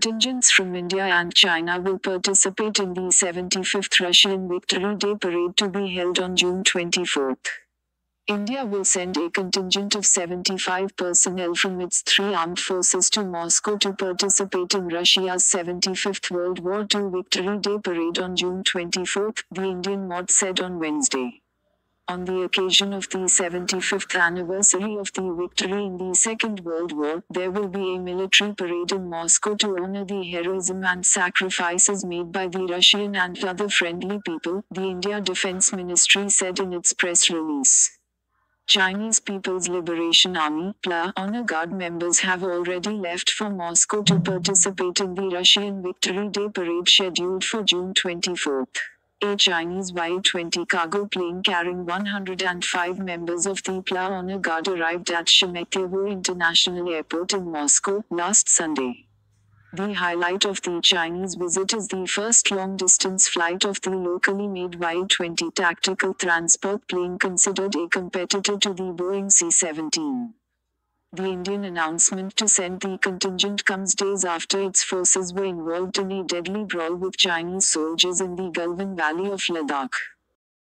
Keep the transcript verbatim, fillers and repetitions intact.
Contingents from India and China will participate in the seventy-fifth Russian Victory Day parade to be held on June twenty-fourth. India will send a contingent of seventy-five personnel from its three armed forces to Moscow to participate in Russia's seventy-fifth World War Two Victory Day parade on June twenty-fourth, the Indian M O D said on Wednesday. On the occasion of the seventy-fifth anniversary of the victory in the Second World War, there will be a military parade in Moscow to honor the heroism and sacrifices made by the Russian and other friendly people, the India Defense Ministry said in its press release. Chinese People's Liberation Army (P L A) honor guard members have already left for Moscow to participate in the Russian Victory Day parade scheduled for June twenty-fourth. A Chinese Y twenty cargo plane carrying one hundred five members of the P L A Honor Guard arrived at Sheremetyevo International Airport in Moscow last Sunday. The highlight of the Chinese visit is the first long-distance flight of the locally made Y twenty tactical transport plane, considered a competitor to the Boeing C seventeen. The Indian announcement to send the contingent comes days after its forces were involved in a deadly brawl with Chinese soldiers in the Galwan Valley of Ladakh.